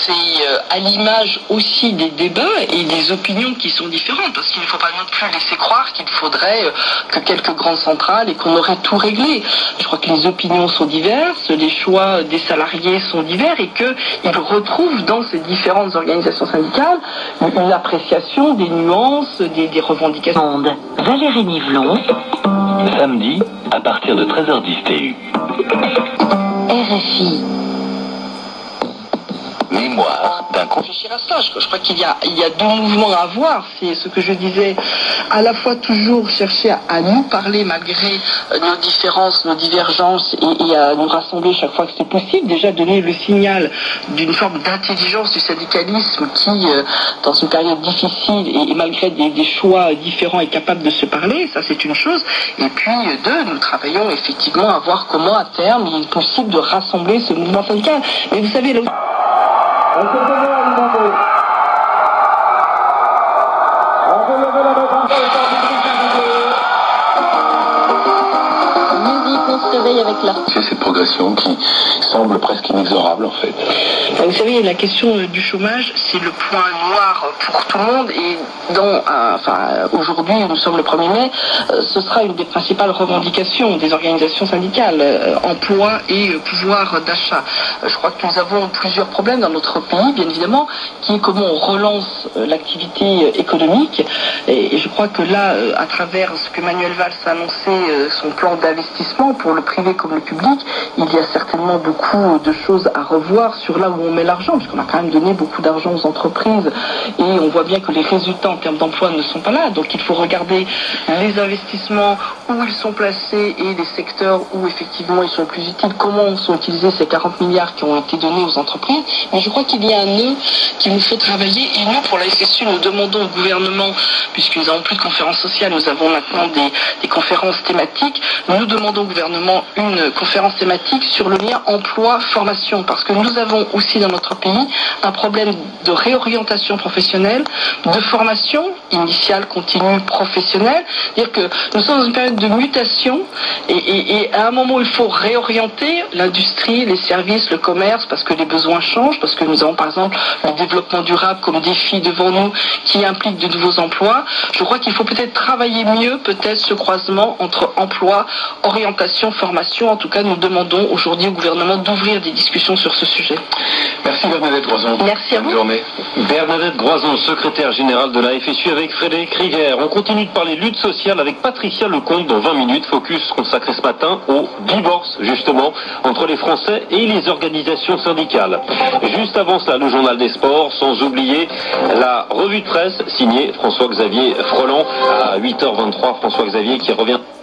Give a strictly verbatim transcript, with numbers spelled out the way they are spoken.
c'est euh, à l'image aussi des débats et des opinions qui sont différentes, parce qu'il ne faut pas non plus laisser croire qu'il faudrait euh, que quelques grandes centrales et qu'on aurait tout réglé. Je crois que les opinions sont diverses, les choix des salariés sont divers et qu'ils retrouvent dans ces différentes organisations syndicales une appréciation des nuances, des, des revendications. Valérie Nivelon. Samedi, à partir de treize heures dix T U. R F I. Mémoire d'un con... Réfléchir à ça, je, je crois qu'il y a, il y a deux mouvements à avoir, c'est ce que je disais, à la fois toujours chercher à, à nous parler malgré euh, nos différences, nos divergences et, et à nous rassembler chaque fois que c'est possible, déjà donner le signal d'une forme d'intelligence du syndicalisme qui, euh, dans une période difficile et, et malgré des, des choix différents est capable de se parler, ça c'est une chose, et puis euh, deux, nous travaillons effectivement à voir comment à terme il est possible de rassembler ce mouvement syndical. Mais vous savez, là aussi... On se demande à demander. On peut lever la main comme ça, le temps du Musique, on se réveille avec la... C'est cette progression qui semble presque inexorable en fait. Vous savez, la question du chômage, c'est le point noir pour tout le monde et dans, euh, enfin, aujourd'hui, nous sommes le premier mai, euh, ce sera une des principales revendications des organisations syndicales, euh, emploi et euh, pouvoir d'achat. Euh, je crois que nous avons plusieurs problèmes dans notre pays, bien évidemment, qui est comment on relance euh, l'activité euh, économique et, et je crois que là, euh, à travers ce que Manuel Valls a annoncé, euh, son plan d'investissement pour le privé comme le public, il y a certainement beaucoup de choses à revoir sur là où on met l'argent, puisqu'on a quand même donné beaucoup d'argent aux entreprises et on voit bien que les résultats en termes d'emploi ne sont pas là. Donc il faut regarder les investissements, où ils sont placés et les secteurs où effectivement ils sont plus utiles, comment sont utilisés ces quarante milliards qui ont été donnés aux entreprises. Mais je crois qu'il y a un nœud qui nous fait travailler et nous, pour la S S U, nous demandons au gouvernement, puisque nous n'avons plus de conférences sociales, nous avons maintenant des, des conférences thématiques, nous demandons au gouvernement une conférence thématique sur le lien emploi-formation, parce que nous avons aussi dans notre pays un problème de réorientation professionnelle, de formation initiale, continue, professionnelle. C'est-à-dire que nous sommes dans une période de mutation et, et, et à un moment où il faut réorienter l'industrie, les services, le commerce, parce que les besoins changent, parce que nous avons par exemple le développement durable comme défi devant nous qui implique de nouveaux emplois. Je crois qu'il faut peut-être travailler mieux peut-être ce croisement entre emploi, orientation, formation. En tout cas, nous demandons aujourd'hui au gouvernement d'ouvrir des discussions sur ce sujet. Merci Bernadette Groison. Merci à vous. Bonne journée. Bernadette Groison, secrétaire générale de la F S U avec Frédéric Rivière. On continue de parler lutte sociale avec Patricia Lecomte dans vingt minutes. Focus consacré ce matin au divorce, justement, entre les Français et les organisations syndicales. Juste avant cela, le journal des sports, sans oublier la revue de presse signée François-Xavier Freland à huit heures vingt-trois. François-Xavier qui revient